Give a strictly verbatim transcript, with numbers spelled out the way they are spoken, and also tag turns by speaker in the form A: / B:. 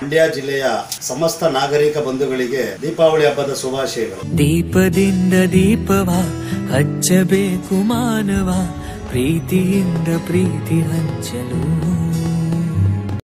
A: ಮಂಡ್ಯ ಜಿಲ್ಲೆಯ ಸಮಸ್ತ ನಾಗರಿಕ ಬಂಧುಗಳಿಗೆ ದೀಪಾವಳಿ ಹಬ್ಬದ ಶುಭಾಶಯಗಳು.
B: ದೀಪದಿಂದ ದೀಪವ ಹಚ್ಚಬೇಕು ಮಾನವ, ಪ್ರೀತಿಯಿಂದ ಪ್ರೀತಿ ಹಂಚಲು.